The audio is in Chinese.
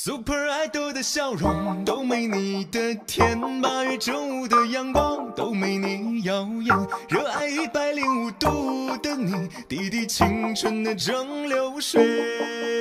Super Idol 的笑容都没你的甜，8月正午的阳光都没你耀眼，热爱105度的你，滴滴青春的蒸馏水。